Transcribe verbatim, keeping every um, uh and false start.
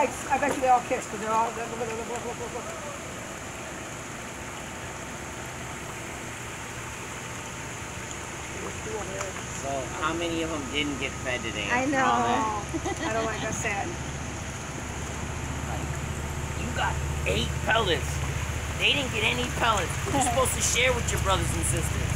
like, I bet you they all kissed, because they're all, look, look, look, look, look, look, look. So, how many of them didn't get fed today? I know. I don't like, that's sad. Like, you got eight pellets. They didn't get any pellets. You're supposed to share with your brothers and sisters.